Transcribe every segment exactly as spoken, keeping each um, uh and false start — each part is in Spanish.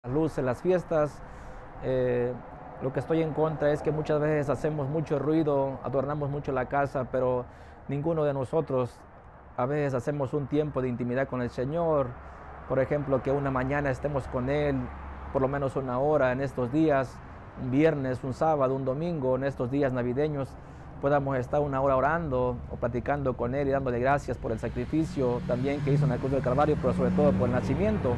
Las luces, las fiestas, eh, lo que estoy en contra es que muchas veces hacemos mucho ruido, adornamos mucho la casa, pero ninguno de nosotros a veces hacemos un tiempo de intimidad con el Señor. Por ejemplo, que una mañana estemos con Él por lo menos una hora en estos días, un viernes, un sábado, un domingo, en estos días navideños, podamos estar una hora orando o platicando con Él y dándole gracias por el sacrificio también que hizo en la cruz del Calvario, pero sobre todo por el nacimiento.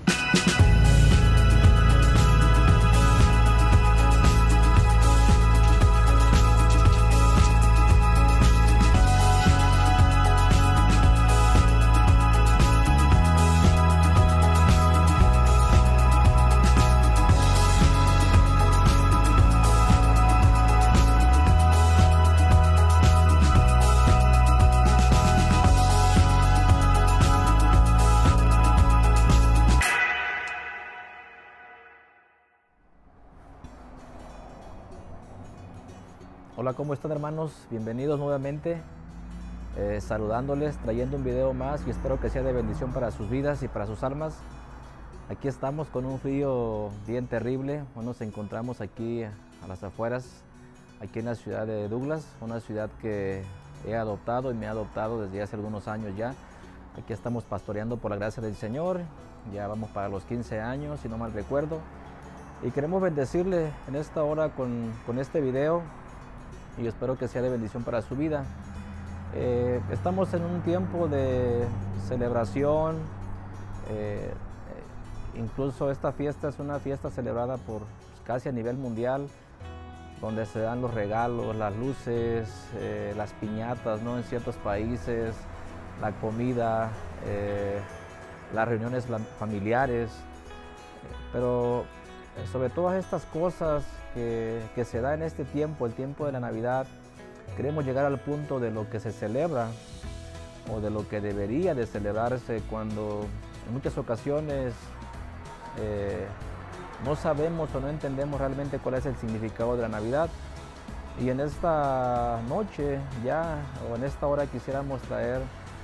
Hola, ¿cómo están, hermanos? Bienvenidos nuevamente, eh, saludándoles, trayendo un video más y espero que sea de bendición para sus vidas y para sus almas. Aquí estamos con un frío bien terrible. Nos encontramos aquí a las afueras, aquí en la ciudad de Douglas, una ciudad que he adoptado y me ha adoptado desde hace algunos años ya. Aquí estamos pastoreando por la gracia del Señor, ya vamos para los quince años, si no mal recuerdo. Y queremos bendecirle en esta hora con, con este video. Y espero que sea de bendición para su vida. Eh, estamos en un tiempo de celebración, eh, incluso esta fiesta es una fiesta celebrada por casi a nivel mundial, donde se dan los regalos, las luces, eh, las piñatas, ¿no? En ciertos países, la comida, eh, las reuniones familiares, pero sobre todas estas cosas que, que se da en este tiempo, el tiempo de la Navidad, queremos llegar al punto de lo que se celebra o de lo que debería de celebrarse, cuando en muchas ocasiones eh, no sabemos o no entendemos realmente cuál es el significado de la Navidad. Y en esta noche ya, o en esta hora, quisiéramos traer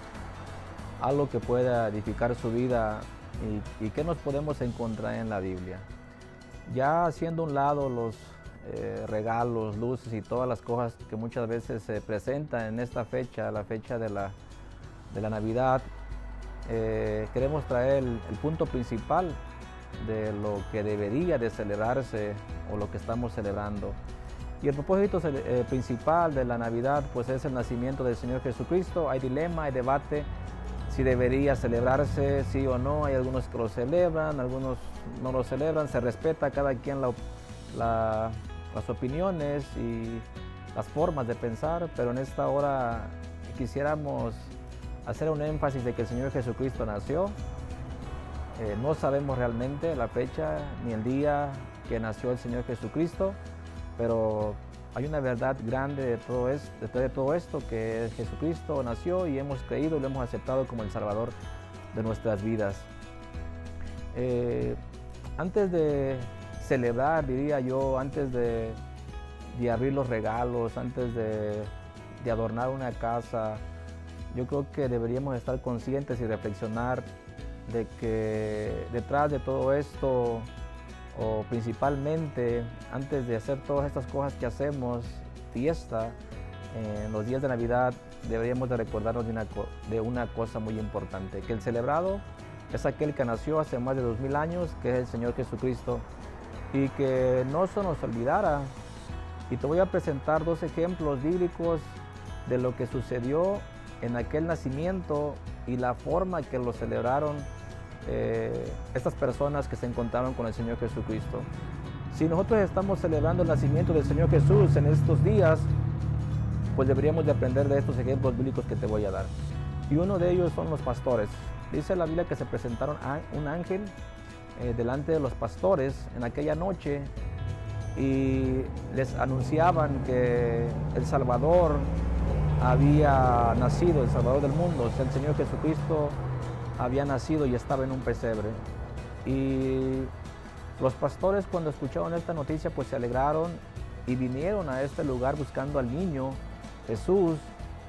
algo que pueda edificar su vida y, y que nos podemos encontrar en la Biblia. Ya haciendo a un lado los eh, regalos, luces y todas las cosas que muchas veces se presentan en esta fecha, la fecha de la, de la Navidad, eh, queremos traer el, el punto principal de lo que debería de celebrarse o lo que estamos celebrando. Y el propósito eh, principal de la Navidad pues es el nacimiento del Señor Jesucristo. Hay dilema, hay debate si debería celebrarse, sí o no. Hay algunos que lo celebran, algunos no lo celebran. Se respeta a cada quien la, la, las opiniones y las formas de pensar, pero en esta hora quisiéramos hacer un énfasis de que el Señor Jesucristo nació. Eh, no sabemos realmente la fecha ni el día que nació el Señor Jesucristo, pero hay una verdad grande de todo, es, de todo esto, que Jesucristo nació y hemos creído y lo hemos aceptado como el Salvador de nuestras vidas. Eh, antes de celebrar, diría yo, antes de, de abrir los regalos, antes de, de adornar una casa, yo creo que deberíamos estar conscientes y reflexionar de que detrás de todo esto, o principalmente antes de hacer todas estas cosas que hacemos, fiesta, en los días de Navidad, deberíamos de recordarnos de una, de una cosa muy importante, que el celebrado es aquel que nació hace más de dos mil años, que es el Señor Jesucristo, y que no se nos olvidara. Y te voy a presentar dos ejemplos bíblicos de lo que sucedió en aquel nacimiento y la forma que lo celebraron Eh, estas personas que se encontraron con el Señor Jesucristo. Si nosotros estamos celebrando el nacimiento del Señor Jesús en estos días, pues deberíamos de aprender de estos ejemplos bíblicos que te voy a dar. Y uno de ellos son los pastores. Dice la Biblia que se presentaron a un ángel eh, delante de los pastores en aquella noche y les anunciaban que el Salvador había nacido, el Salvador del mundo, o sea, el Señor Jesucristo había nacido y estaba en un pesebre. Y los pastores, cuando escucharon esta noticia, pues se alegraron y vinieron a este lugar buscando al niño Jesús.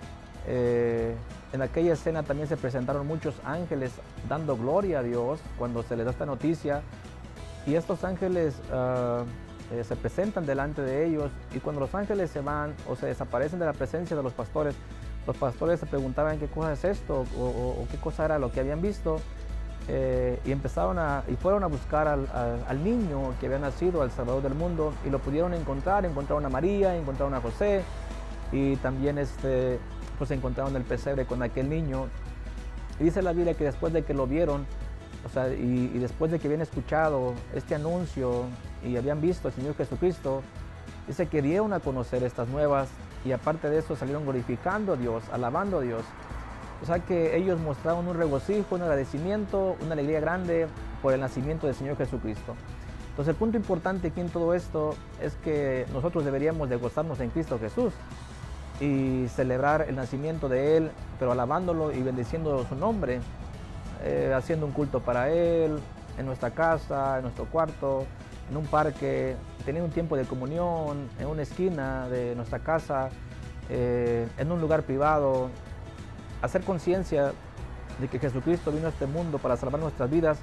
Eh, En aquella escena también se presentaron muchos ángeles dando gloria a Dios cuando se les da esta noticia. y estos ángeles uh, eh, se presentan delante de ellos, y cuando los ángeles se van o se desaparecen de la presencia de los pastores, los pastores se preguntaban qué cosa es esto o, o, o qué cosa era lo que habían visto, eh, y empezaron a, y fueron a buscar al, al, al niño que había nacido, al Salvador del mundo, y lo pudieron encontrar. Encontraron a María, encontraron a José, y también este, pues encontraron el pesebre con aquel niño. Y dice la Biblia que después de que lo vieron, o sea, y, y después de que habían escuchado este anuncio y habían visto al Señor Jesucristo, dice que dieron a conocer estas nuevas, y aparte de eso salieron glorificando a Dios, alabando a Dios. O sea que ellos mostraron un regocijo, un agradecimiento, una alegría grande por el nacimiento del Señor Jesucristo. Entonces el punto importante aquí en todo esto es que nosotros deberíamos de gozarnos en Cristo Jesús y celebrar el nacimiento de Él, pero alabándolo y bendiciendo su nombre, eh, haciendo un culto para Él, en nuestra casa, en nuestro cuarto, en un parque, teniendo un tiempo de comunión, en una esquina de nuestra casa, eh, en un lugar privado, hacer conciencia de que Jesucristo vino a este mundo para salvar nuestras vidas,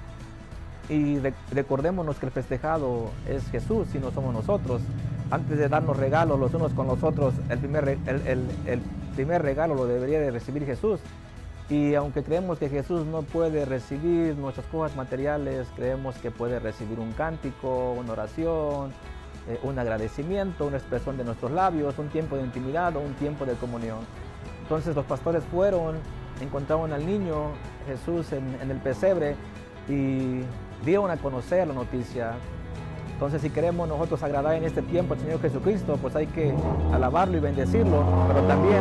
y re recordémonos que el festejado es Jesús y no somos nosotros. Antes de darnos regalos los unos con los otros, el primer, el, el, el primer regalo lo debería de recibir Jesús. Y aunque creemos que Jesús no puede recibir nuestras cosas materiales, creemos que puede recibir un cántico, una oración, eh, un agradecimiento, una expresión de nuestros labios, un tiempo de intimidad o un tiempo de comunión. Entonces los pastores fueron, encontraron al niño Jesús en, en el pesebre y dieron a conocer la noticia. Entonces, si queremos nosotros agradar en este tiempo al Señor Jesucristo, pues hay que alabarlo y bendecirlo, pero también,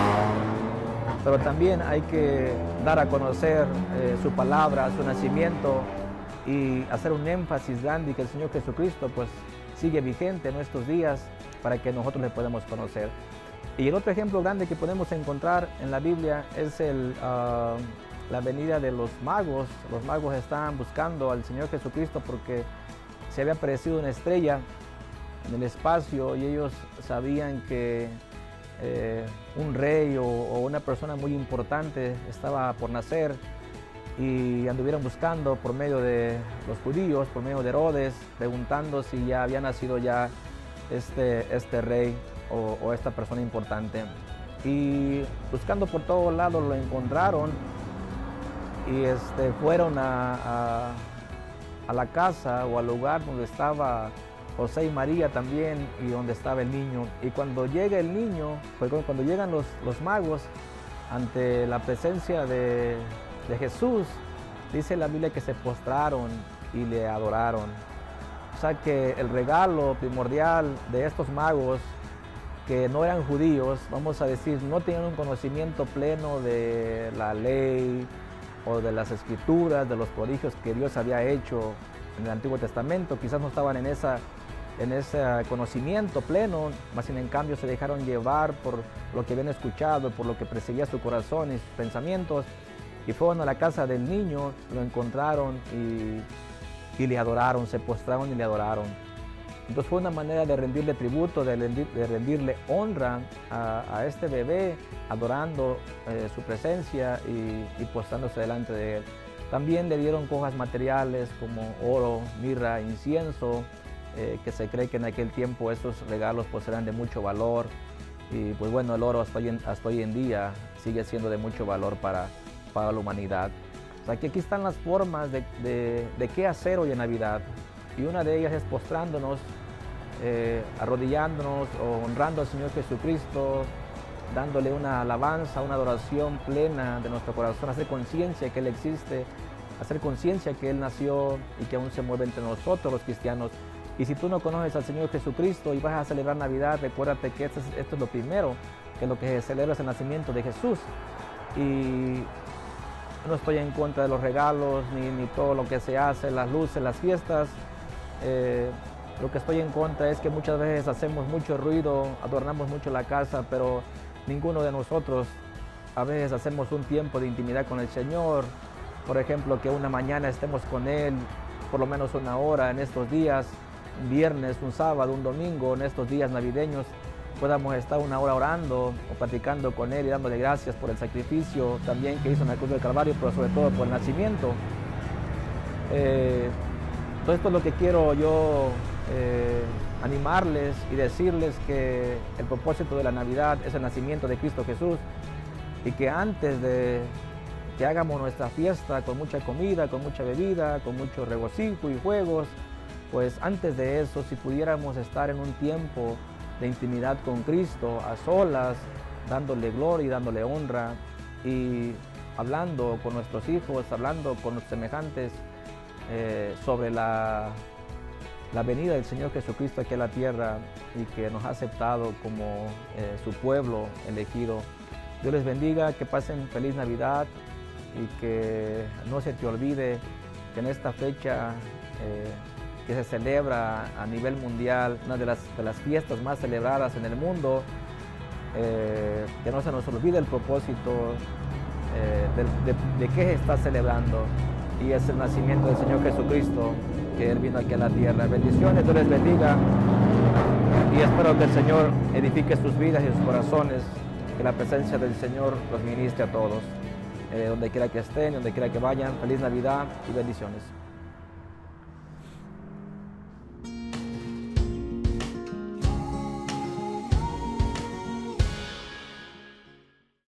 pero también hay que dar a conocer eh, su palabra, su nacimiento, y hacer un énfasis grande y que el Señor Jesucristo pues sigue vigente en nuestros días para que nosotros le podamos conocer. Y el otro ejemplo grande que podemos encontrar en la Biblia es el, uh, la venida de los magos. Los magos estaban buscando al Señor Jesucristo porque se había aparecido una estrella en el espacio, y ellos sabían que eh, un rey o, o una persona muy importante estaba por nacer, y anduvieron buscando por medio de los judíos, por medio de Herodes, preguntando si ya había nacido ya este, este rey o, o esta persona importante. Y buscando por todos lados lo encontraron, y este, fueron a, a a la casa o al lugar donde estaba José y María también, y donde estaba el niño. Y cuando llega el niño, pues cuando llegan los, los magos ante la presencia de, de Jesús, dice la Biblia que se postraron y le adoraron. O sea que el regalo primordial de estos magos, que no eran judíos, vamos a decir, no tenían un conocimiento pleno de la ley o de las escrituras, de los prodigios que Dios había hecho en el Antiguo Testamento, quizás no estaban en, esa, en ese conocimiento pleno, más sin en cambio se dejaron llevar por lo que habían escuchado, por lo que perseguía su corazón y sus pensamientos, y fueron a la casa del niño, lo encontraron y, y le adoraron, se postraron y le adoraron. Entonces fue una manera de rendirle tributo, de, rendir, de rendirle honra a, a este bebé, adorando eh, su presencia y, y postrándose delante de él. También le dieron cosas materiales como oro, mirra, incienso, eh, que se cree que en aquel tiempo esos regalos pues eran de mucho valor. Y pues bueno, el oro hasta hoy en, hasta hoy en día sigue siendo de mucho valor para, para la humanidad. O sea que aquí están las formas de, de, de qué hacer hoy en Navidad. Y una de ellas es postrándonos, eh, arrodillándonos o honrando al Señor Jesucristo, dándole una alabanza, una adoración plena de nuestro corazón, hacer conciencia que Él existe, hacer conciencia que Él nació y que aún se mueve entre nosotros los cristianos. Y si tú no conoces al Señor Jesucristo y vas a celebrar Navidad, recuérdate que esto es, esto es lo primero, que lo que se celebra es el nacimiento de Jesús. Y no estoy en contra de los regalos, ni, ni todo lo que se hace, las luces, las fiestas. Eh, lo que estoy en contra es que muchas veces hacemos mucho ruido, adornamos mucho la casa, pero ninguno de nosotros a veces hacemos un tiempo de intimidad con el Señor. Por ejemplo, que una mañana estemos con Él por lo menos una hora en estos días, un viernes, un sábado, un domingo, en estos días navideños, podamos estar una hora orando o platicando con Él y dándole gracias por el sacrificio también que hizo en la cruz del Calvario, pero sobre todo por el nacimiento. Eh, Todo esto es lo que quiero yo eh, animarles y decirles, que el propósito de la Navidad es el nacimiento de Cristo Jesús, y que antes de que hagamos nuestra fiesta con mucha comida, con mucha bebida, con mucho regocijo y juegos, pues antes de eso, si pudiéramos estar en un tiempo de intimidad con Cristo, a solas, dándole gloria y dándole honra, y hablando con nuestros hijos, hablando con los semejantes eh, sobre la, la venida del Señor Jesucristo aquí a la tierra, y que nos ha aceptado como eh, su pueblo elegido. Dios les bendiga, que pasen feliz Navidad, y que no se te olvide que en esta fecha eh, que se celebra a nivel mundial, una de las, de las fiestas más celebradas en el mundo, eh, que no se nos olvide el propósito eh, de, de, de qué se está celebrando, y es el nacimiento del Señor Jesucristo, que Él vino aquí a la tierra. Bendiciones, Dios les bendiga, y espero que el Señor edifique sus vidas y sus corazones, que la presencia del Señor los ministre a todos, eh, donde quiera que estén, donde quiera que vayan. Feliz Navidad y bendiciones.